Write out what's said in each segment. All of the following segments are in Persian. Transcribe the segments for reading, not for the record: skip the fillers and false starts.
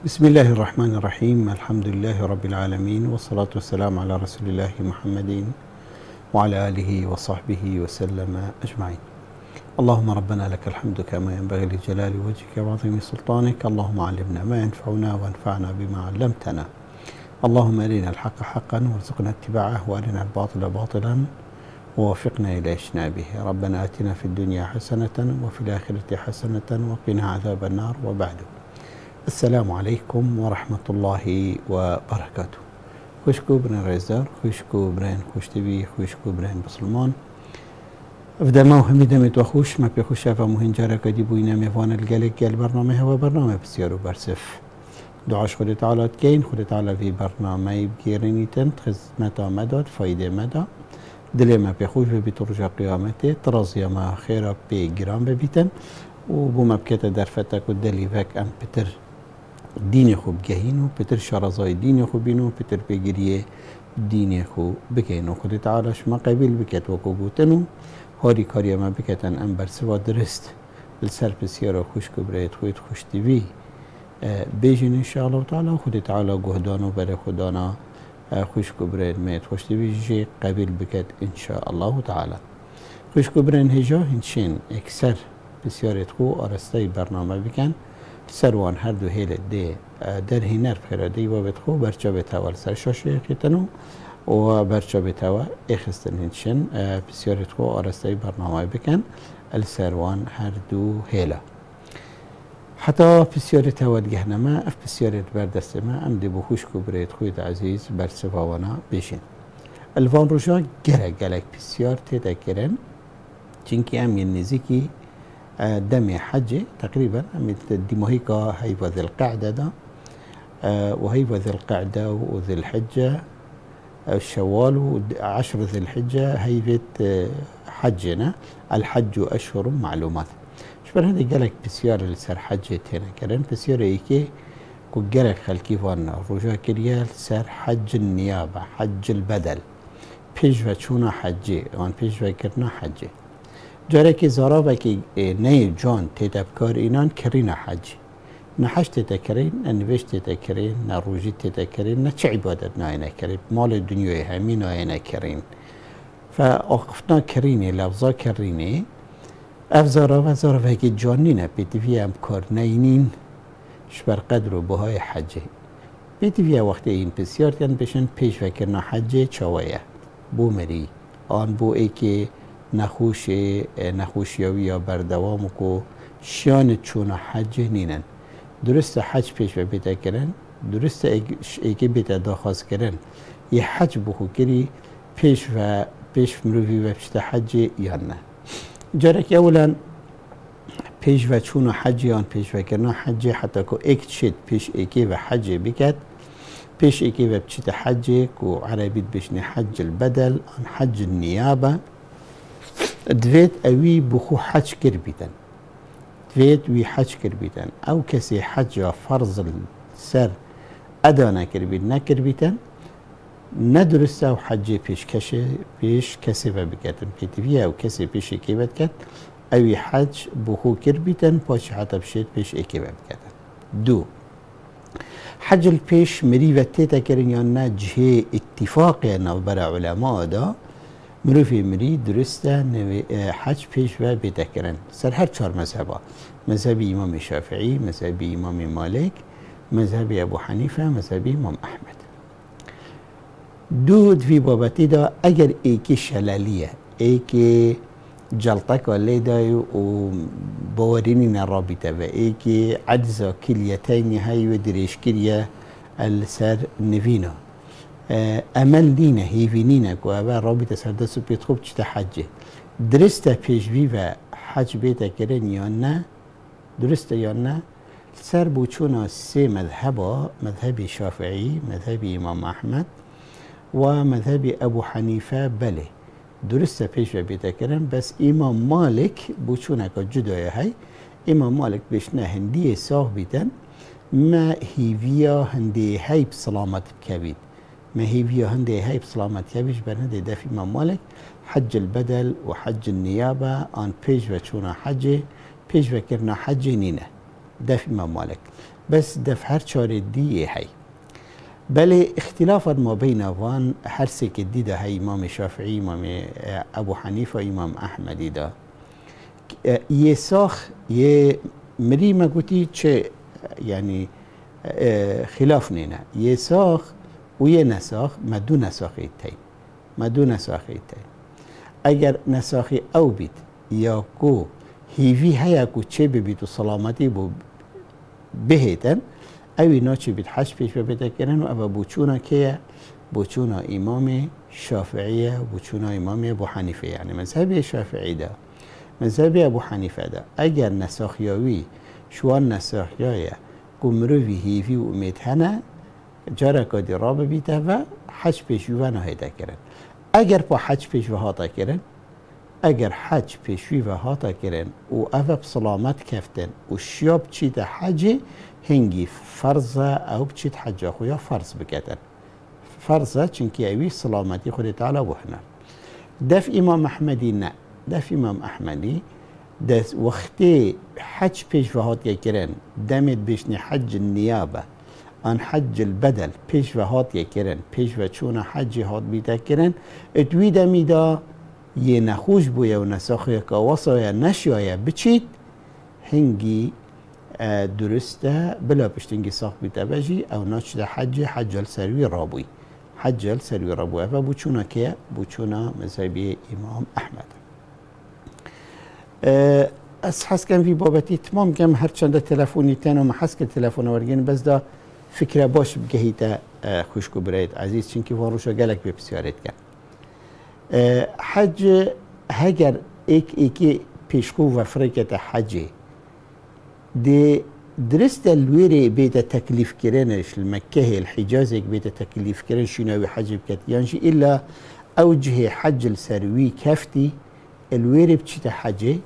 بسم الله الرحمن الرحيم. الحمد لله رب العالمين، والصلاة والسلام على رسول الله محمد وعلى آله وصحبه وسلم أجمعين. اللهم ربنا لك الحمد كما ينبغي لجلال وجهك وعظيم سلطانك. اللهم علمنا ما ينفعنا وانفعنا بما علمتنا. اللهم أرنا الحق حقا وارزقنا اتباعه، وأرنا الباطل باطلا ووفقنا إلى اجتنابه. ربنا آتنا في الدنيا حسنة وفي الآخرة حسنة وقنا عذاب النار. وبعد، السلام عليكم ورحمة الله وبركاته. خوشكو برين ريزدار، خوشكو برين خوشتبي، خوشكو برين بسلمان. افدا ما وهمي دمت وخوش ما بيخوش افا مهن جارة كدي بوينا ميفان القلق البرنامج هو برنامج بسيار وبرسف. دعاش خود تعالى تكين، خود تعالى في برنامج بگیرنی تن خدمت مداد فايدة مدى دل ما بيخوش بترجع قيامته ترازي ما خيرا بگیران ببیتن و بو مبكتا درفتك ودلي فاك ام بتر دین خوب گهینو پتر شرازای دین خوب بینو پتر بگیریه دین خوب بگینو. خود تعالیش ما قبیل بکت و کبوتنو هاری کاری ما بکتن ام بر سوا درست بالسر بسیارا خوش کبرایت خوید خوش تیوی بیجن انشاءالله تعالی. خود تعالی گهدانو بر خدانا خوش کبرایت میت خوش تیوی جی قبیل بکت انشاءالله تعالی. خوش کبرایت هجا هنچین اکثر بسیارت خو آرستای برنامه بکن سروان هر دو هیل دی در هنر خیراده و بتخو برچا بتاول سر شاشه خیتنو و برچا بتاول اخستن هنشن بسیارت خو آرستای برنامه بکن السروان هر دو هیلا حتی بسیارت هود گهنما اف بسیارت بردست ما ام دی بخوش کو برید خوید عزیز بر سفاوانا بشین. الوان روشا گلک بسیار تیده کرن چنکی ام ین نزیکی دم حج تقريبا دي مهيكا هيبة ذي القعدة ده وهيبة ذي القعدة وذي الحجة الشوال وعشر ذي الحجة هيبة حجنا الحج أشهر معلومات. شبر هذا قالك بسيار السر حجة هنا كرن بسيار ايكي كو قالك خلكي فانا رجاء كريال سر حج النيابة حج البدل بيجوا شونا حجي وان بيجوا كرنا حجي جاره که زارا و که نه جان تدبکار اینان کرین حج نه حج تدکرین نه نوشت تدکرین نه روژی تدکرین نه چه عبادت نه نکرین مال دنیای همین نه نکرین فاقفنا کرینه لفظا کرینه افزارا و زارا و که جانی نه بیتوی هم کار نینین شبر قدر و بهای حجه بیتوی وقتی این بسیار تن بشن پیش وکرنا حجه چاویه بو مری آن بو ای که نخوشیاوی یا بردوام کو شیان چون حج نینن درست حج پیش و بیتا کرن درست ایکی بیتا داخواست کرن یه حج بخو کری پیش مروفی و پشت حج یا نه جارک اولا پیش و چون حج یا پیش و کرنا حج حتی که ایک شد پیش ایکی و حج بکد پیش ایکی و پشت حج کو عربیت بشنی حج البدل آن حج النيابة دوید اوی بخو حج کر بیتن دوید وی حج کر بیتن او کسی حج و فرض سر ادا نکر بیتن ندرسته و حج پیش کسی و بکتن پیتوی او کسی پیش اکی بد کت اوی حج بخو کر بیتن پاچ حتی بشید پیش اکی بد کتن. دو حج الپیش مری و تیتا کرن یا نه جه اتفاق نو برا علماء دا مروفی مری درسته حج پیش و بیتا کرن سر هر چهار مذهبا مذهب امام شافعی، مذهب امام مالک، مذهب ابو حنیفه، مذهب امام احمد. دو دوی بابتی دا اگر ایکی شلالیه ایکی جلطک ولی دای و باورینی نرابطه و ایکی عجزا کلیتین های و دریشکریه السر نوینا امل دینه هیوینینه که اوه رابطه سردست و پیت خوب چه حجه درسته پیشوی و حج بیتا کرن یا نه درسته یا نه سر بوچونا سه مذهبا مذهب شافعی، مذهب امام احمد و مذهب ابو حنیفه بله درسته پیشوی بیتا کرن بس امام مالک بوچونا که جدای های امام مالک بشنه هندی ساخ بیتن ما هیویا هندی های بسلامت بکوید ما هي هندي هاي بسلامتها بيش برهندي دافي امام مالك حج البدل وحج النيابة ان بيش وشونا حجي بيش وكرنا حجي نينا دافي امام مالك بس دف هر چاره دیه هی بله اختلافات ما بین وان هر سه که دیده هی امام شافعی، امام ابو حنیفه، امام احمدی دا یه ساخ یه مری ما گوتی چه یعنی خلاف نینه یه ساخ و یه نساخ مدو نساخی تیم مدو نساخی تیم اگر نساخی او بید یا کو هیوی هیا کو چه ببید و سلامتی بو بهتن اوی ناچه بید حج پیش ببیده کرن و او بوچونا که بوچونا امام شافعیه و بوچونا امام ابو حنیفه یعنی مذهب شافعی ده مذهب ابو حنیفه ده اگر نساخیاوی شوان نساخیایه گمروی هیوی و امید هنه جاره کادی را ببیده و حج پیشوی و نهیده کرن اگر با حج پیشوی هاتا کرن اگر حج پیشوی و هاتا کرن و او بسلامت کفتن و شیاب چید حج هنگی فرضه او بچید حج خویا فرض بکتن فرضه چونکه اوی سلامتی خود تعالی بحنا دف امام احمدی نه دف امام احمدی دست وقتی حج پیش و هات کرن دمت بشنی حج النیابه آن حج البدل پیش و هات کرن پیش و چون حج هات بیده کرن اتوی دمیدا یه نخوش بویا و نساخی که واسه نشیایه بچید هنگی درسته بلا پشتنگی ساخ بیده بجی او ناچ ده حج السروی رابوی حج السروی رابوی و بوچونا که بوچونا مذهبی امام احمد از حس کم فی بابتی تمام کم هر چند تلفونی تن و محس که تلفون ورگین بس دا فکر باش بگهیتا خوشکو براید عزیز چنکی واروشا گلک به بسیارت کن حج هگر ایکی پیشکو و فرکت حجی دی درست الویری بیت تکلیف کرنش المکه الحجاز یک بیت تکلیف کرن شناوی حج بکت یانشی الا اوجه حج السروی کفتی الویری بچیت حجی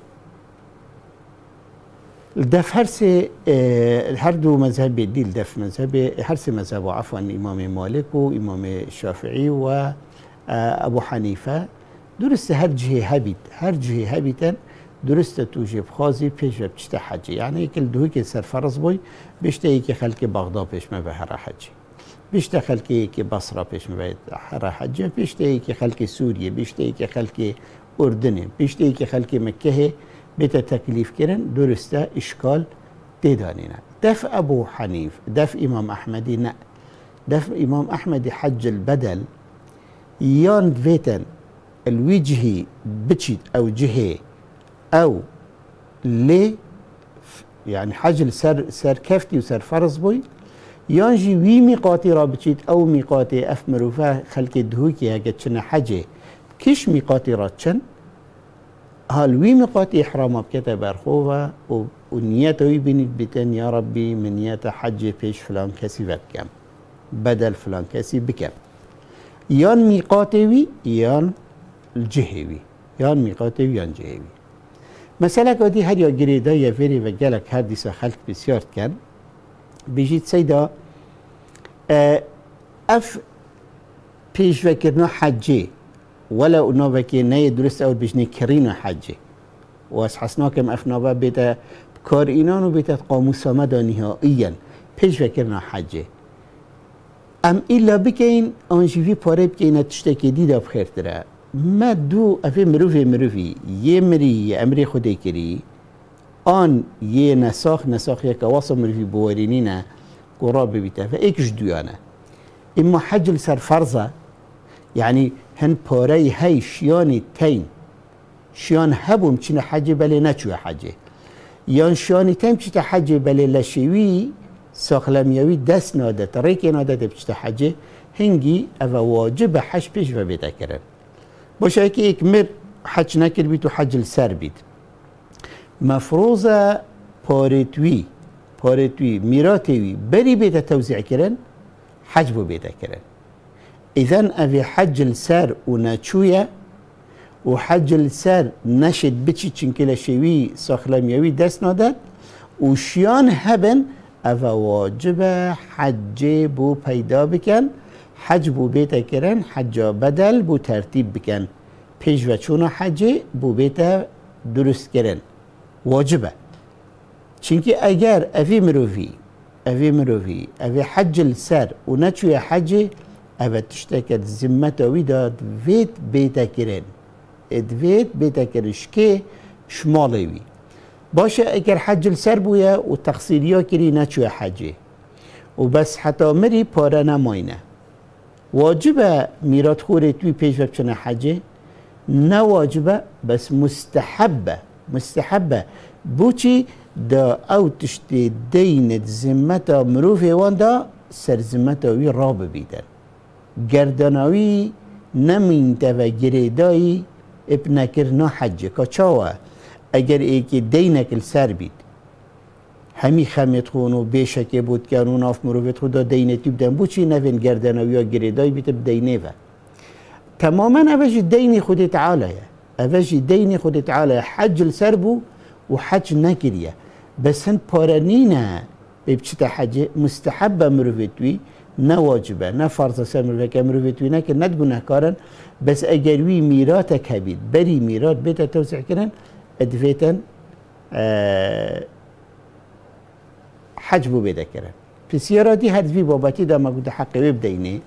دف هر دو مذهب دیل دف مذهب هر سه مذهب عفوا امام مالک و امام شافعی و ابو حنیفه درست هر جهه هبیتن درست توجه بخوازی پیش بچته حجی یعنی کل دوی که سر فرض بوی بیشتر یکی خلق بغداد پیش ما به هر حجی بیشتر خلق یکی بصره پیش ما به هر حجی بیشتر یکی خلق سوریه بیشتر یکی خلق اردن بیشتر یکی خلق مکه بیت تکلیف کردن درسته اشکال دیدانینه دف ابو حنیف دف امام احمدی نه دف امام احمدی حج البدل یان دویتن الوجهی بچید او جهه او لی يعني حج سر كفتي وسر فرض بوي يانجي وي ميقاتي رابطيت او ميقاتي اف مروفا خلق دهوكي هكا تشنا حجي كيش ميقاتي راتشن هال وي ميقاتي احرام بكتا برخوفا ونيته يبنيت بتن يا ربي من نية حج بيش فلان كسي بكم بدل فلان كسي بكم يان ميقاتي وي يان الجهوي يان ميقاتي وي يان جهوي مثلا قدی هر یا گریده یا فری و گلک هر دیسا خلق بسیار کن بجید سیدا اف پیش وکرنا حجی ولا اونا وکی نه درست اول بجنی کرینو حجی و از حسنا کم اف نابا بیتا کار اینانو بیتا قاموس آمده نهائیاً پیش وکرنا حجی ام ایلا بکین آنجیوی پاره بکین تشتکی دیده بخیر تره ما دو افی مروفی یه امری خودی کری آن یه نساخ یک واسه مروفی بوارینی نه قراب بیته و ایکش دویانه اما حج سر فرضه یعنی هن پاره های شیانی تین شیان هبوم چین حج بله نچوه حجه یان شیانی تین چیت حج بله لشوی ساخلمیوی دست نادت ریک نادت بچیت حجه هنگی او واجب حج پیش و بیده کرن باشه که یک مر حج نکر بید و حج السر بید مفروضه پارتوی میراتوی بری بیده توزیع کرن حج بو بیده کرن اذن اوی حج السر و نچویه و حج السر نشد بچی چنکل شوی ساخلمیوی دست نادد و شیان هبن او واجب حج بو پیدا بکن حج بو بیتا کرن حج بدل بو ترتیب بکن پیش و چون حج بو بیتا درست کرن واجبه چونکه اگر اوی اوی مروی اوی حج السر و نچوی حج اوی تشتکت زمتاوی داد وید بیتا کرن ادوید بیتا کرش که شمالوی باشه اگر حج السر بویا و تقصیریا کری نچوی حجه و بس حتی مری پاره نماینه واجبه میرات خوری توی پیش بچنه حجه نه واجبه بس مستحبه بوچی دا او تشتی دینت زمتا مروفی وان دا سر زمتاوی را ببیدن گردناوی نمین تفا گریدایی ابنکر نا حجه که چاوه اگر ایکی دینک سر بید همی خمت خون و بیشکه بود که اون آف مروفت خود دا دینتی بدن بود چی نفین گردناوی ها گریدایی بیت بدینه و تماما اوجی دین خود تعالی اوجی دین خود تعالی حج السر بو و حج نکریه بس هن پارنینه بچه حج مستحبه مروفتوی نه واجبه نه فرض سر مروفتوی نه که ندگونه کارن بس اگر وی میرات کبید بری میرات بیت توسع کنن ادفیتن حج بو بیده کرن پسیاراتی هدفی بابتی دا ما گوده حقی بدینه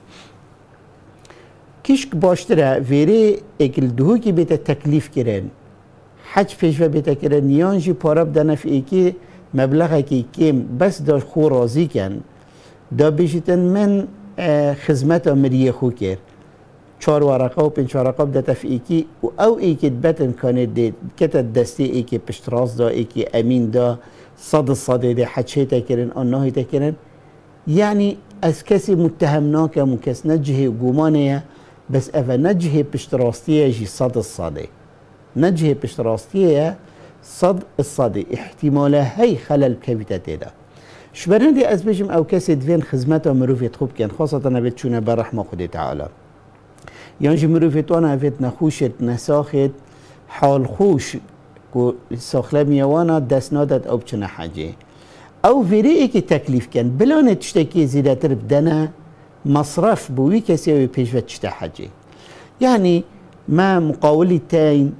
کشک باشتره ویره اکل دهو که بیت تکلیف کرن حج پیش و بیت کرن نیانجی پارا بدن فی ایکی مبلغه که کم بس داشت خو راضی کن دا بیشتن من خدمت مریه خو کرد 4 ورقه و 5 ورقه بدت فی ایکی و او ایکی بتن کنه دید کتت دستی ایکی پشتراز دا ایکی امین دا صد ده حج هیتا کرن آنها هیتا کرن یعنی از کسی متهم ناکم و کس نجه گمانه بس افا نجه پشتراستیه جی صد نجه پشتراستیه صد احتماله هی خلل بکویتا تیدا شبرندی از بجم او کسی دوین خدمتا مروفیت خوب کن خاصتا نبید چونه برحمه خود تعالی یعنی مروفیت وانا افید نخوشت نساخت حال خوش که ساخله میوانا دست نادت او بچنه حجه او ویری ای که تکلیف کن بلانه تشتکی زیادتر بدنه مصرف بوی کسی او پیش و تشته حجه یعنی ما مقاولی تاین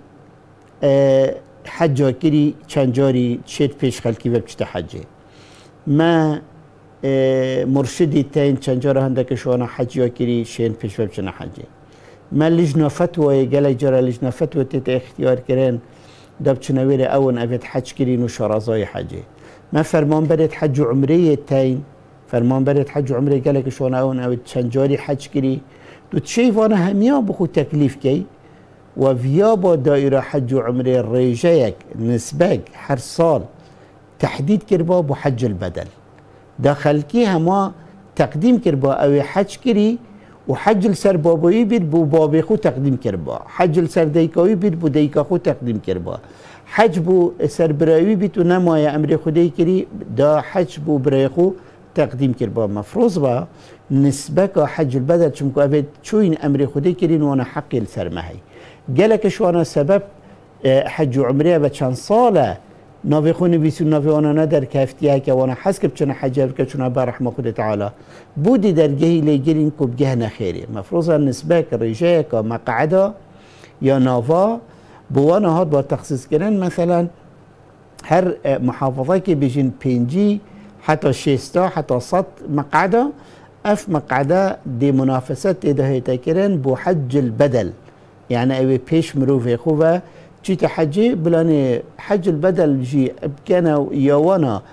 حجا کری چند جاری شد پیش خلکی و بچته حجه ما مرشدی تاین چند جار هنده شوانا حجا کری شین پیش و بچنه حجه ما لجنا فتوه گلی جارا لجنا فتوه تیت اختیار کرن دب چنویر اون افت حج کرین و شرازای حجه ما فرمان برد حج عمره تاین فرمان برد حج عمره گلی شوانا اون افت چند جاری حج کری دو تشي وانا هميا بخو تكليف كي وفيا با دائرة حج وعمره ريجيك نسبك هر سال تحديد كربا بو حج البدل داخل كي هما تقديم كربا او حج كري وحج السر بابوي بيد بو بابي خو تقديم كربا حج السر ديكاوي بيد بو ديكا خو تقديم كربا حج بو سر براوي بيد ونمايا امري خو دي كري دا حج بو براي خو تقديم كربا مفروض با نسبك حج البدل چمكو ابد چوين امري خودي كرين وانا حقي السرمهي قالك شو انا سبب حج عمريه بچن صاله نافي خوني بيسو نافي وانا ندر كافتيها كا وانا حسك بچن حج بكچنا برحمه خود تعالى بودي درجه لي جرين كو بجهنا خيري مفروض نسبك رجاك مقعده يا نافا بوانا هاد با تخصيص كرن مثلا هر محافظه كي بيجين بينجي حتى شيستا حتى صد مقعده اف مقعده دي منافسات اذا هي تكرن بو حج البدل يعني اوي بيش مروفي خوفا جي تحجي بلاني حج البدل جي كان يوانا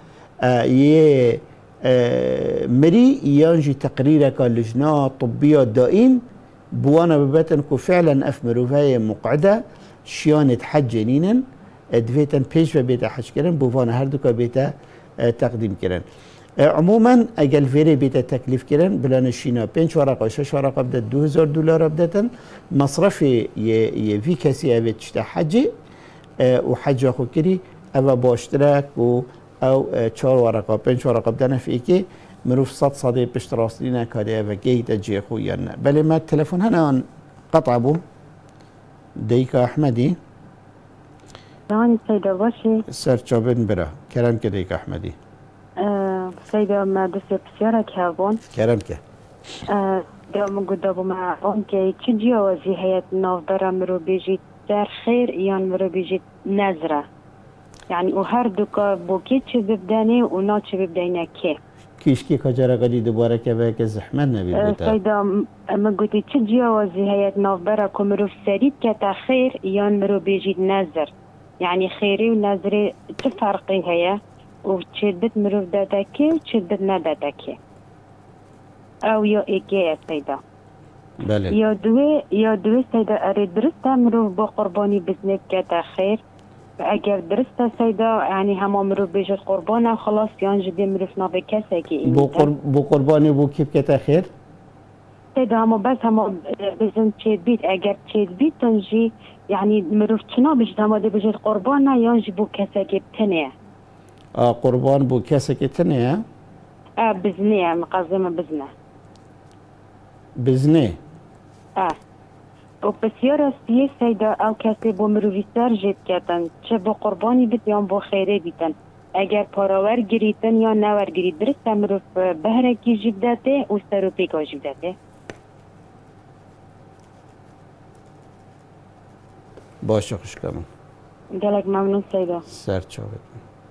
مري ينجي تقريرك اللجنة الطبية الدائم بوانا ببتن كو فعلا اف مروفي مقعده شيانة حج جنينا دفيتن بيش بيتا حج كرن بوانا هردوكا بيتا تقديم كرن عموما اجل فيري بيتا تكليف كرن بلان شينا 5 ورقه 6 ورقه بدت $2000 بدتن مصرفي في كسي ابي تشتا حجي وحج اخو كري ابا باشتراك او 4 ورقه 5 ورقه بدنا في ايكي مروف صدي بشتراستينا كاري ابا جيت اجي اخو يانا بل ما التليفون هنا قطع ابو ديكا احمدي يعني سيدة باشي سرچابن برا كلام كديك احمدي سيدة ما دسي بسيارة كابون كلام كه دوم قدابو مع أنكي تجي وزي هيئة نافبرا مرو بيجي در خير يان مرو بيجي نزرة يعني وهر دوكا بوكي تشي ببداني ونا تشي ببداينا كي کیشکی کجا قدی دوباره که به که زحمت نبی بوده سیدا من گوتی چه جیاوازی هیت نافبره که مروف سرید که تا خیر یان مرو بیجید نظر یعنی خیری و نظری چه فرقی هیا و چه بد مروف داده که و چه بد نداده که او یا ایگه سیدا بله یا دوی سیدا اری درسته مروف با قربانی بزنید که تا خیر و اگر درسته سیدا یعنی همه مروف بیجید قربانه خلاص یان جدی مروف نابه کسی که این بو قربانی بو کیف که تا خیر سيدا همو بس همو بزن تشيد بيت اگر تشيد بيت تنجي يعني مروف چنا بجد همو دي بجد قربانا ينجي بو كسا كبتنية قربان بو کسی که تنه بزنية مقازمة بزنة بزنه و بسيارة سيه سيدا او كسي بو مروفي سر جد كتن چه بو قرباني بيت يان بو خيري بيتن اگر پاراور گریتن یا نور گرید درست مروف بهرکی جبدته و سروپیکا جبدته باشه خوش کنم گلک ممنون سیدا سرچاوت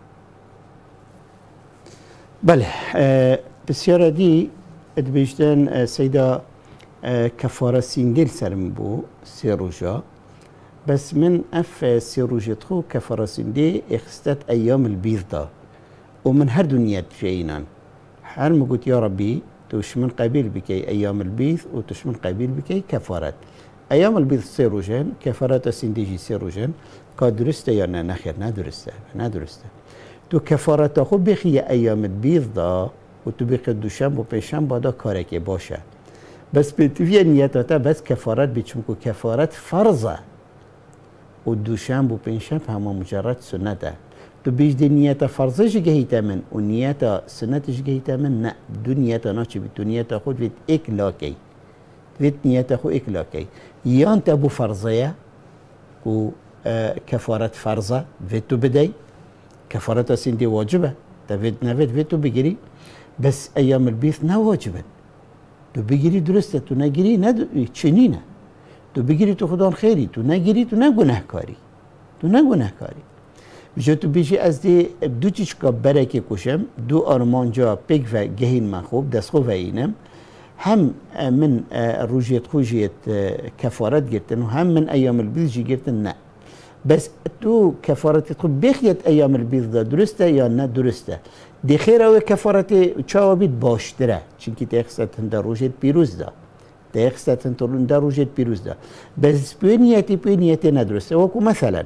بله بسیار دی ادبیشتن سیدا کفاره سینگل سرم بو سی روژا بس من اف سی روژت خو کفاره سینده اخستت ایام البیض دا ومن هر دنيا جاينان هر مقول يا ربي توش من قبيل بكي ايام البيض وتوش من قبيل بكي كفارات ايام البيض سيروجين كفارات سنديجي سيروجين كدرسته يا نخير ندرسته تو كفارات خو بخي ايام البيض دا وتو بخي دوشنبه و پنجشنبه دا کارک باشه بس بتوی نیتاتا بس کفارات بچونکو کفارات فرضه و دوشنبه و پنجشنبه هم مجرد سنته تو بیش نیت فرضش گهیتا من و نیت سنتش گهیتا من نه دو نیتا ناچه بید دو نیتا خود وید ایک لاکی وید نیتا خود ایک لاکی یان تا بو فرضه و کفارت فرضه وید تو بدهی کفارت سندی واجبه تا وید نوید وید تو بگیری بس ایام البیض نه واجبه تو بگیری درسته تو نگیری چنینه تو بگیری تو خدا خیری تو نگیری تو نه گناهکاری بجا تو بیشی از دی دو چیزکا برکه کشم دو آرمانجا پیک و گهین من خوب دست خوب و اینم هم من روجیت خوجیت کفارت گرتن و هم من ایام البیض جی گرتن نه بس تو کفارت خوب بخیت ایام البیض دا درسته یا نه درسته دی خیر او کفارت چاوا بید باشتره چونکه تخصت هنده روجیت پیروز دا تخصت هنده روجیت پیروز دا بس پوینیتی ندرسته وکو مثلا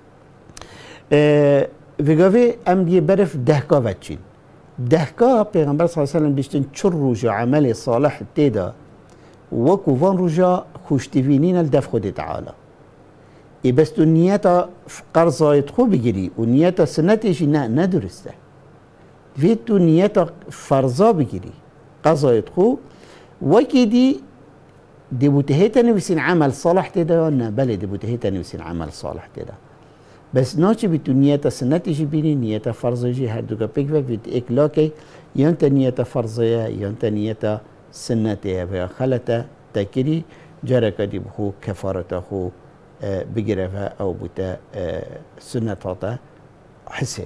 وگاوی ام دی برف دهکا وچین دهکا پیغمبر صلی اللہ علیہ وسلم بیشتن چر روجا عمل صالح تیدا وکو وان روجا خوشتوینین الدف خود تعالی ای بس تو نیتا قرضایت خو بگیری و نیتا سنتشی نه ندرسته وی تو نیتا فرضا بگیری قضایت خو وکی دی بوتهیتا نویسین عمل صالح تیدا یا نه بله دی بوتهیتا نویسین عمل صالح تیدا بس ناچه بی تو نیت سنتشی بینی نیت فرضی هر دو کا پیک و بیت اکلاکی یا انت نیت فرضیه یا انت نیت سنتیه و خلطه تکری جرکا دی بخو کفارتا خو بگیره و او بوتا سنتاتا حسابی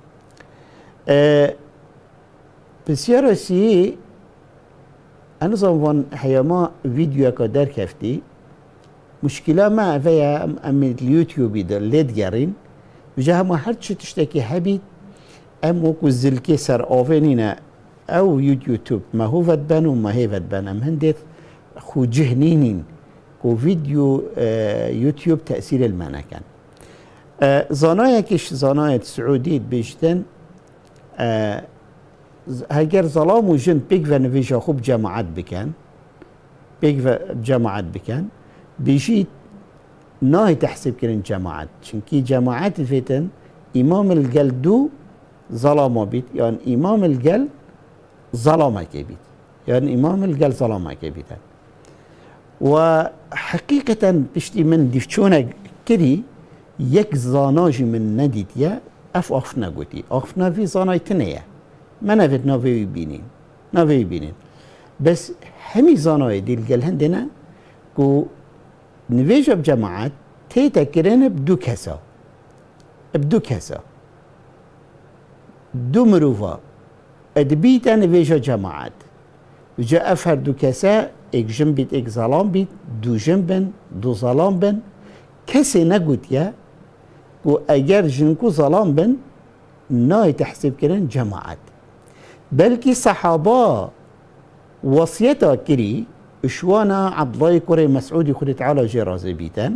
بسیار اسی انا زمان حیاما ویدیو که در کفتی مشكلة ما فيها أم اليوتيوب ده ليد جارين وجاها ما حد شو تشتكي حبيت أم وكو الزلكي سر أوفينينا أو يوتيوب ما هو فدبان وما هي فدبان أم هندت خو جهنينين كو فيديو يوتيوب تأثير المعنى كان زانايا كش زانايا سعودية بيجتن هاجر ظلام وجن بيك فنفيجا خوب جماعات بكان بيك جماعات بكان بيجي ناهي تحسب كرين جماعات چونكي جماعات فيتن امام القل دو ظلامة بيت يعني امام القل ظلامة كبيت يعني امام القل ظلامة كبيت وحقيقة بشتي من ديفتشونا كري يك زاناج من نديت يا افنا قوتي افنا في زاناي تنية ما نفت نافي بينين بس همي زاناي دي القل هندنا كو نویجا بجماعات تیتا کرن بدو کسا دو مروفا ادبيتا نفيجا جماعات وجاء افهر دو كسا اك جنبت اك ظلام بيت دو جنبن دو ظلام بن كسي نقوت يا و اگر جنكو ظلام بن ناي تحسب كرن جماعات بلكي صحابة وصيتا كري اشوانا عبد الله كوري مسعود خد تعالى جرازي بيتان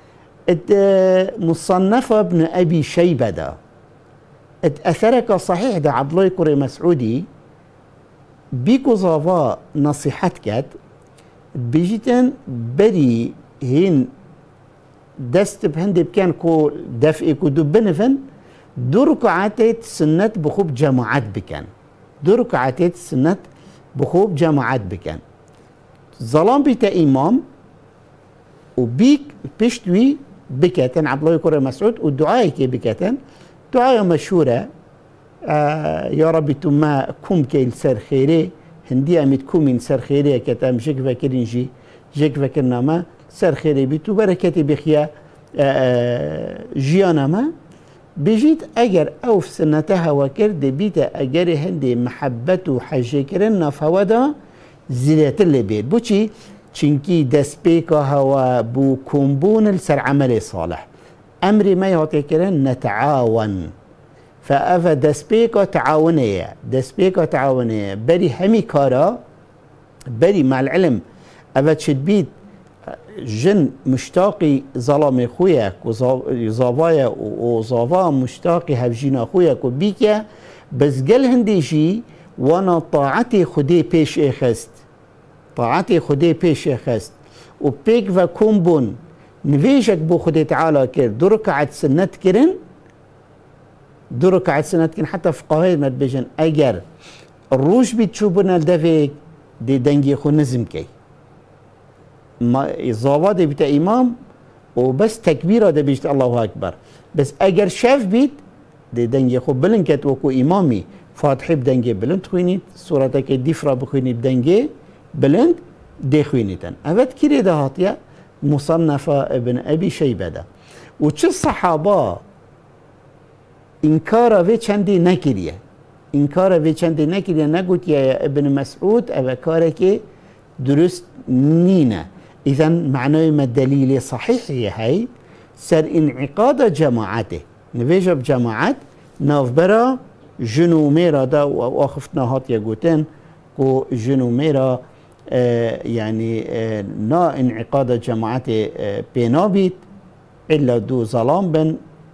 مصنفة ابن ابي شيبة دا اثرك صحيح دا عبد الله كوري مسعودي بيكو زافا نصيحت كات بيجيتن بري هين دست بهند بكان كو دفئ كو دبنفن دو ركعاتيت سنة بخوب جماعات بكان دو ركعاتيت سنة بخوب جماعات بكان ظلام بيتا إمام وبيك بيشتوي بكاتن عبد الله كوري مسعود والدعاء كي بكاتن دعاء مشهورة يا ربي تما كوم كيل سر خيري هندي أميت كومين سر خيري كتام جيك فاكرين جيك فاكرنا ما سر خيري بيتو بركتي بخيا جيانا ما بيجيت أجر أو في سنتها وكرد بيتا أجر هندي محبته حجيكرنا فودا زيادة اللي بيت بوشي چنكي دسبيكا هوا بو كومبون السر عملي صالح أمري ما يعطيكرن نتعاون فأفا دسبيكا تعاونية دسبيكا تعاونية بري همي كارا بري مع العلم أفا تشد بيت جن مشتاقي ظلام خويك وزافايا وزافا مشتاقي هفجينا خويك وبيكيا بس قال هنديجي وانا طاعتي خدي بيش اخست طاعتي خدي بيش اخست وبيك فكومبون نفيجك بو خدي تعالى كير دركعت سنت كرن دركعت سنت كرن حتى في قواعد ما تبيجن اجر الروج بتشوبنا الدفيك دي دنجي خو نزم كي ما الزوابا دي بتا امام وبس تكبيره دي بيجت الله اكبر بس اجر شاف بيت دي دنجي خو بلنكت وكو امامي فاتحي بدنجي بلند خوينيت صورتك ديفرا بخويني بدنجي بلند دي خوينيتن افت كيري ده هاتيا مصنفة ابن ابي شيبة ده وچه الصحابة انكارا في چندي نكريه انكارا في چندي نكريه نقول يا ابن مسعود ابا كاركي درست نينا اذا معناه ما الدليل صحيح هي سر انعقاد جماعته نفيجا بجماعات نافبرا جنو ميرا دا واخفتنا هات يقولون كو جنو ميرا يعني نا انعقاد جماعته بينابيت الا دو ظلام بن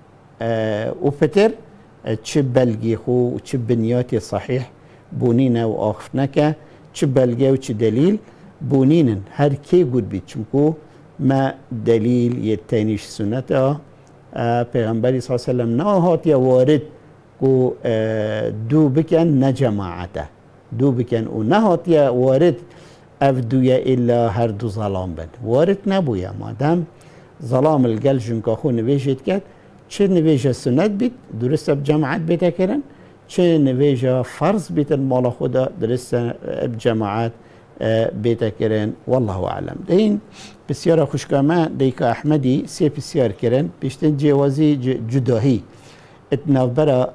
وفتر تشبلجي خو وتشبنياتي صحيح بونينا واخفتناك تشبلجي وتش دليل بونينن هر كي قد بيتشمكو ما دليل يتانيش سنته پیغمبر صلى الله عليه وسلم نا هات يا وارد كو دو بكن نجماعته دو بكن ونهات يا وارد افدويا الا هر دو ظلام بن وارد نبويا مادام ظلام القل جنكا خو نبيجت كات چه نبيجا سنت بيت درست بجماعات بيتا كرن چه نبيجا فرض بيت المال خدا درست بجماعات بيتا كرن والله اعلم دين بسيارة خوشكاما ديكا احمدي سي بسيار كرن بيشتن جوازي جداهي اتنافبرا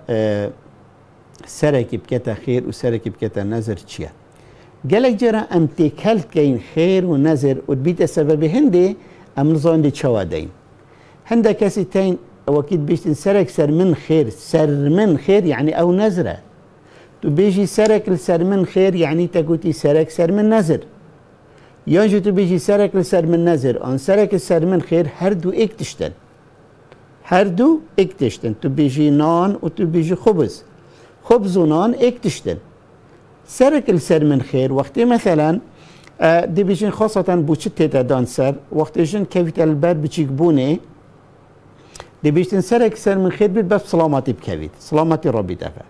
سرك بكتا خير وسرك بكتا نظر چيا قالك جرا ام تكلت كين خير ونظر وتبيت سبب هندي ام نظام دي چوادين هندا كاسي تين وكيد بيشتن سرك سر من خير سر من خير يعني او نظرة تو بيجي سرك السر من خير يعني تقولي سرك سر من نظر يجي تو بيجي سرك السر من نظر ان سرك السر من خير هردو اكتشتن هردو اكتشتن تو بيجي نان وتو بيجي خبز خبز ونان اكتشتن سرك السر من خير وقت مثلا دي بيجين خاصة بوشت دان سر وقت جن كيفيت البر بيجيك بوني دي بيجتن سرك سر من خير بيت بس سلامتي بكيفيت سلامتي ربي دفع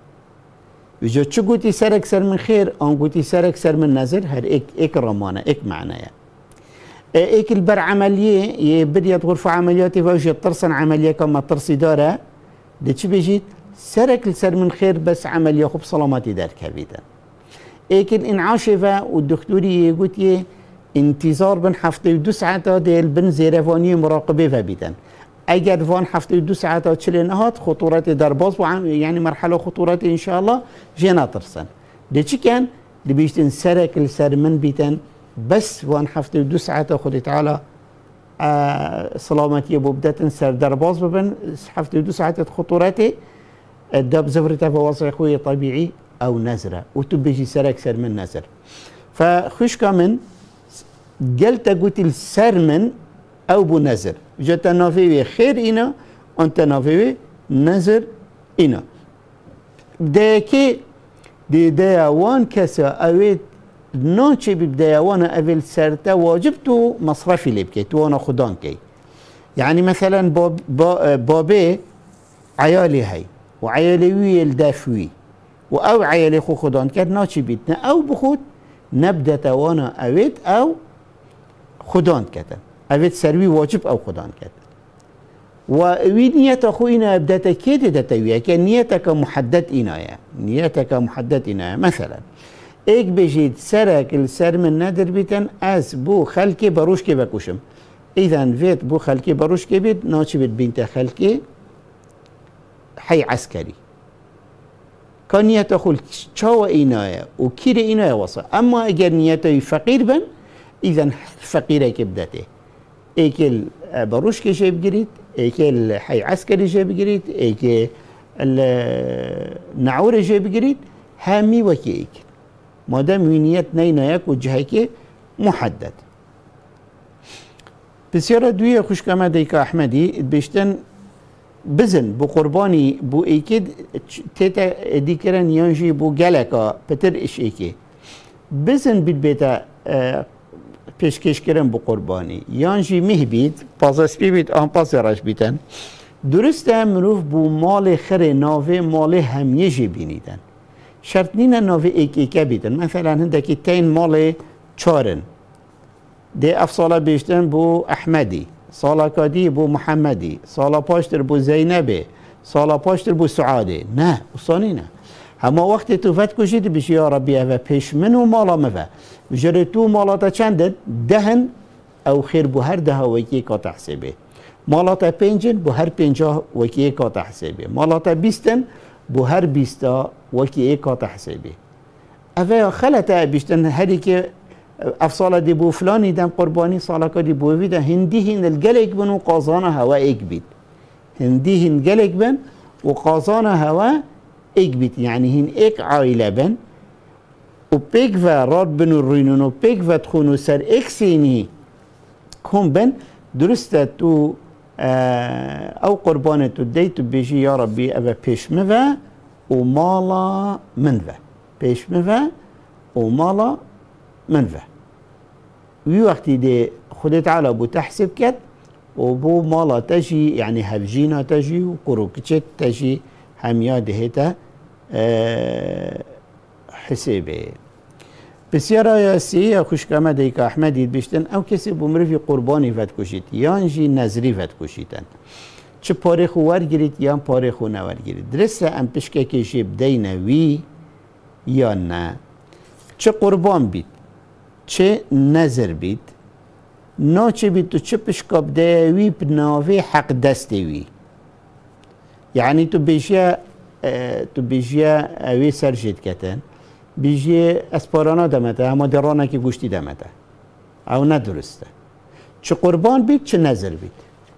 يجو چو قوتي سرك سر من خير ان قوتي سرك سر من نظر هر اك رمانة اك معناها ايك البر عملية يبديت غرفة عملياتي فوجي ترسن عملية كما ترسي دارة دي چو بيجيت سرك السر من خير بس عملية خب سلامتي دار كبيتا ايكن انعاشفة والدكتوري يقول انتظار بن حفتي ودو ساعات ديل بن زيرفاني مراقبة فبيتا اگر وان 72 ساعت چلی نهات خطورت در باز یعنی مرحله خطورت ان شاء الله جنا ترسن ده چی کن ده بیشتن سرک السر من بیتن بس وان 72 ساعت خود تعالی سلامتی بودتن سر در باز ببن 72 ساعت خطورته الدب زفرته بواسع خوي طبيعي او نزره وتبيجي سرك سر من نزر فخش كمان قلت قلت السر من او بو نزر جت نافي خير انا انت نافي نزر انا داكي دي ديوان كسا اويت نوچي بديوان اول سرته واجبتو مصرفي لبكيت وانا خدان كي يعني مثلا بابي عيالي هي وعيالي وي الدافوي او عيالي خو خدان كد ناچي بيتنا او بخود نبدا توانا اويت او خدان كتن اويت سروي واجب او خدان كتن ووي نيتا خو انا ابدا كيد دتويا كان نيتك محدد انايا نيتك محدد انايا مثلا ايك بجيت سرك السر من ندر بيتن از بو خلكي بروش كي بكوشم اذا فيت بو خلكي بروش كي بيت ناچي بيت بنت خلكي حي عسكري كان نيته خل شاو إنايا وكير إنايا وصل أما أجر نيته فقير بن إذا فقيرة كبدته إيكل بروش كشيء بجريت إيكل حي عسكري شيء بجريت إيكل النعور شيء بجريت هامي وكيك ما دام نيت نينايك وجهك محدد بسيارة دوية خوش كما ديكا أحمدي بيشتن بزن بو قرباني بو ايكيد تيتا ديكرن ينجي بو جالكا بتر ايش ايكي بزن بيت بيتا پیشکش کرن بو قرباني ينجي مه بيت بازسبي بيت آن بازراش بيتن درسته مروف بو مال خر ناوه مال هميجي بينيدن شرط نينا ناوه ايكا بيتن مثلا هندكي تين مال چارن دي افصاله بيشتن بو احمدي سالا كادي بو محمدي سالا پاشتر بو زينبي سالا پاشتر بو سعادي نه وصانينا هما وقت تو فت كشيد بش يا ربي افا پیش منو مالا مفا بجري تو مالاتا چندن دهن او خير بو هر ده وكي كاتا حسابه مالاتا پنجن بو هر پنجاه وكي كاتا حسابه مالاتا بيستن بو هر بيستا وكي كاتا حسابه افا خلتا بيشتن هدي كي افصال دي بو فلاني دم قرباني صالكا دي بو ويدا هندي هن الجلك بن وقازانا هوا اكبت هندي هن جلك بن وقازانا هوا اكبت يعني هن اك عائلة بن وبيك راد بن الرينون وبيك تخونو سر اكسيني كون بن درستا تو او قربانة تو ديتو بيجي يا ربي ابا بيش مفا ومالا منفا بيش مفا ومالا منفع وي وقتي دي خد تعالى بو تحسب كت وبو مالا تجي يعني هفجينا تجي وكروكتشت تجي هميا دهتا حسابي بسيارة ياسية خوش كما ديك أحمد يدبشتن أو كسي بمرفي قرباني فات كشيت يانجي نزري فات كشيتن چه پارخو ورگیرید یا پارخو نورگیرید درسته ام پشکه که جیب دینوی یا نه چه قربان بید چه نظر بید نا چه بید تو چه پشکاب دیوی بناوی حق دستوی یعنی تو بیجیا اوی سرجید کتن بیجیا اسپارانا دمته اما درانه که گوشتی دمته او ندرسته چه قربان بید چه نظر بید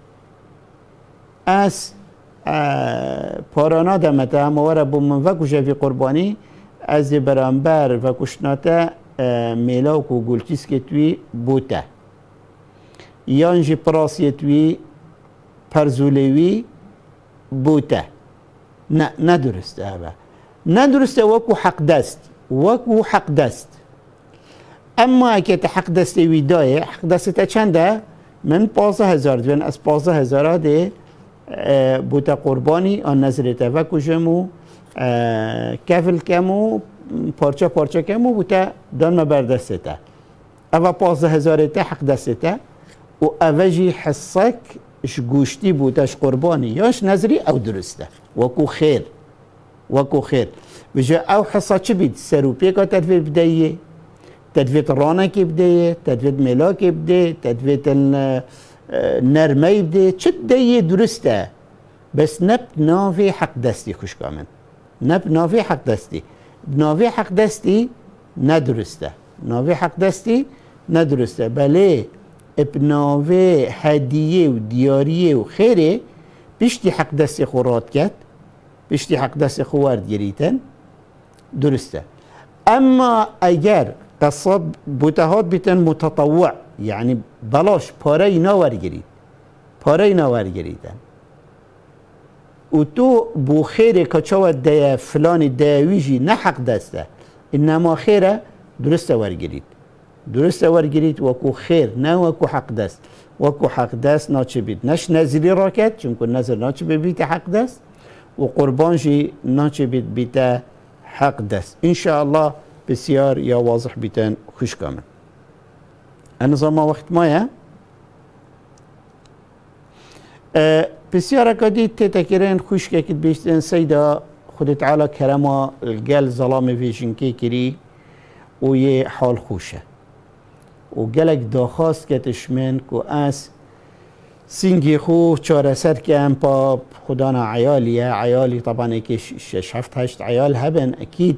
از پارانا دمته اما وره بومن و کشه فی قربانی از برانبر و کشناته میلاک و گلچیس که توی بوته یانجی پراسی توی پرزولوی بوته نه ندرسته اوه ندرسته وکو حق دست اما اگه حق دسته وی دایه حق دسته چنده من 15,000 دوین از 15,000 ده بوته قربانی آن نظرته وکو جمو کفل کمو پارچه کمو بوده دان بردسته اوه 15,000 تا حق دسته و اوه جی حسک اش گوشتی بودش قربانی یاش نظری او درسته وکو خیر بجا او حصه چه بید سروپی که تدوید بدهیه تدوید رانه که بدهیه تدوید ملا که بدهیه تدوید نرمي بده چه دي درسته بس نب نافي حق دستي خوش كامن نب نافي حق دستي بنافي حق دستي ندرسته نافي حق دستي ندرسته بله بنافي هدية وديارية وخيره بيشتي حق دستي خورات كات بيشتي حق دستي خوارد جريتن درسته اما اگر قصاب بوتهات بيتن متطوع يعني بلاش پاره ناور گرید پاره ناور گریدن و تو بو خیره کچاو ده فلان دهویجی نه حق دسته انما خیره درسته ورگرید درسته ورگرید وکو خیر نه وکو حق دست وکو حق دست ناچه بید نش نزلی راکت چونکو نظر ناچه بید حق دست و قربانجی ناچه بید حق دست انشاءالله بسیار یا واضح بیتن خوش کامن النظام وقت مايا بسيارة قديد تتكرين خوش كاكد بيشتن سيدا خد تعالى كرما الجال ظلام فيشن كيكري ويه حال خوشه وقالك داخاست كتشمن كو اس سنگي خو چاره سر كم با خدانا عيالي طبعا اكي شفت هشت عيال هبن اكيد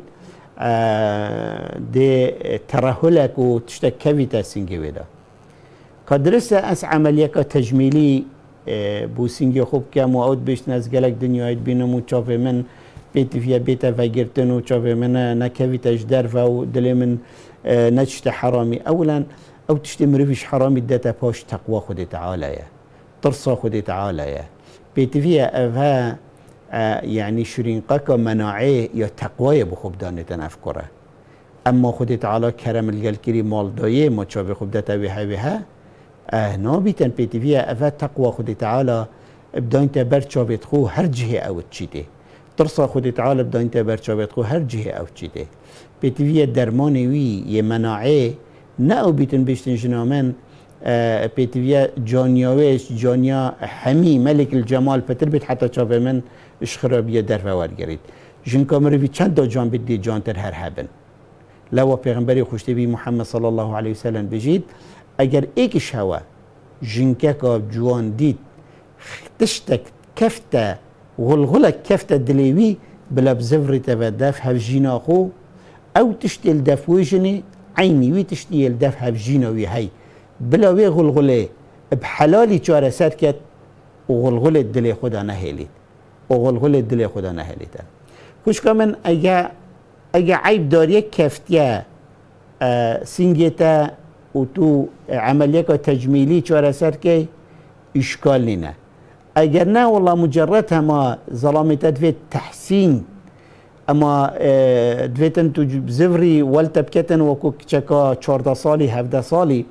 ده ترهلك وتشتك كفيتا سنجي ودا كدرسة اس عملية تجميلي بو سنجي خوب كام وعود بيش ناس قالك دنيا بينمو تشافي من بيت فيها بيتا فاجرتنو تشافي من نكفيتا جدار و دلي من نتشت حرامي اولا او تشتي مرفيش حرامي داتا باش تقوى خدي تعالى يا ترصى خدي تعالى يا بيت فيها افها يعني شرين قاكا مناعي يا تقوى بخوب دانتن افكره اما خدي تعالى كرم الجلكري مال دايه ما تشافي خوب داتا بها نابيتن بيت فيها افها تقوى خدي تعالى بدان تبر تشافيت خو هر جهه او تشيته ترصى خدي تعالى بدان تبر تشافيت خو هر جهه او تشيته بيت فيها درماني وي يمناعي ناو بيتن بيشتن جنامن بيت فيها جانياويش جانيا حمي ملك الجمال بتربت حتى تشافي من اشخرابية درفه ورگرید جن کامروی چند دا جان بدی جان تر هر هبن لو پیغمبری خوشتبی محمد صلی الله علیه وسلم بجید اگر ایکش هوا جنکه که جوان دید تشتک کفته غلغلک کفته دلیوی بلا بزفری تبدف هف جینا خو او تشتیل دفوی جنی عینی وی تشتیل دف هف جینا وی هی بلا وی غلغله بحلالی چاره سر کت و غلغله دلی خدا نهیلید وغلغل الدل خدا نهلیتن خوش کامن اگه عیب داری کفتیه سینگیتا و تو عملیه که تجمیلی چاره سر که اشکال نینه اگر نه والله مجرد هما ظلامت دوید تحسین اما دویتن تو زفری ولتب کتن وکو چکا 14 سالی 17 سالی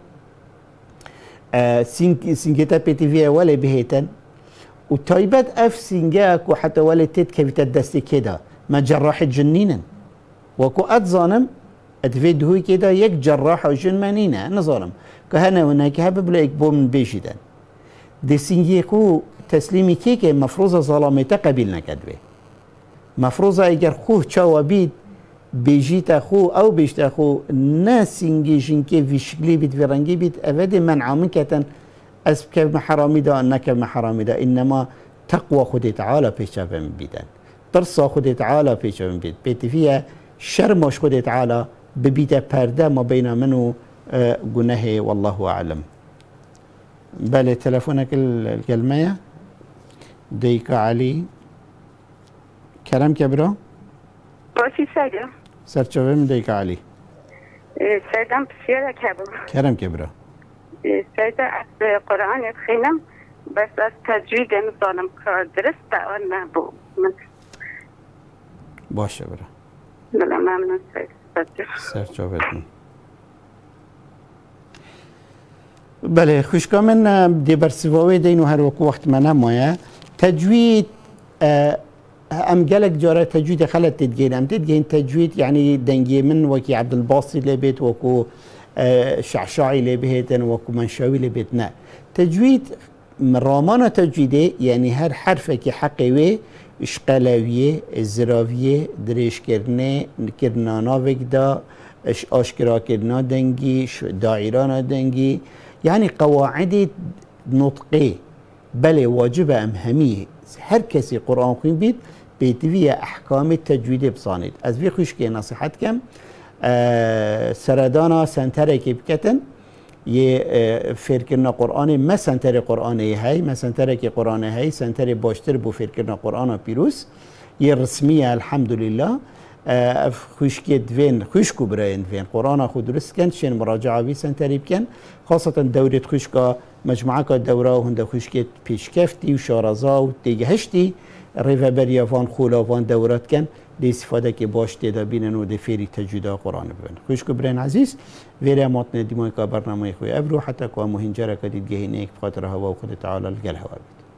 سینگیتا پیتی ویه ولی بهیتن وتايبات اف سنجاك وحتى ولدت كيف تدستي كده ما جراح جنينا وكو اتظالم اتفيد هو كده يك جراح وجن مانينا انا ظالم كهنا هناك هبب لا يكبو من بيجدان دي سنجيكو تسليمي كيكي مفروضه ظلامته قبلنا كدبه مفروضه اگر خوه چاوا بيد بيجيت اخو او بيشت اخو ناس سنجي جنكي في شكلي بيت في رنجي بيت ابدا منع منكتن از كيف حرامي ده انك حرامي ده انما تقوى خدي تعالى بيشافن بيدن ترصى خدي تعالى بيشافن بيد بيت فيها شرمش خدي تعالى ببيت پرده ما بين منو گناه والله اعلم. بله تلفونك الكلمه ديك علي كلام كبره باشی سجا سرچوبم ديك علي سجام بسیار کبر كلام كبره سجا از قرآن خینم بس از تجوید نظام کار درست و نبود من باشه بره بله ممنون سجا سرچوبتون. بله خوشکا من دی برسواوی دینو هر وقت من مایه تجوید ام گلک جاره تجوید خلط تدگین ام تدگین تجوید یعنی دنگی من وکی عبدالباسطی لبیت وکو شعشاعی لبیتن وکو منشاوی لبیت نه تجوید رامان تجویده یعنی هر حرف که حقی وی اشقلاویه ازراویه دریش کرنه کرنانا وگدا آشکرا کرنا دنگی دائرانا دنگی يعني قواعد نطقه بله واجب ام همیه هر کسی قرآن خوین بید بیتوی احکام تجویدی بزانید. از وی خوش که نصیحت کم سردانا سنتره که بکتن یه فکرنا قرآن ما سنتر قرآنی هی ما سنتره که قرآن هی سنتر باشتر بو فکرنا قرآن پیروز یه رسمیه الحمدلله خوش که دوین خوش کو براین دوین قرآن خود درست کن شین مراجعه وی سنتری بکن خاصة دورت خوش که مجموعه که دوره و هنده خوش که پیشکفتی و شارزا و دیگه هشتی ریفه بریافان خولاوان دورات کن دی استفاده که باش دیده بینن و دی فیری تجویده قرآن ببین. خوش که برین عزیز ویره ماتن دیمای که برنامه خوی ابرو حتی که مهنجره که دیدگه نیک بخاطر هوا و خود تعالی لگل هوا بید.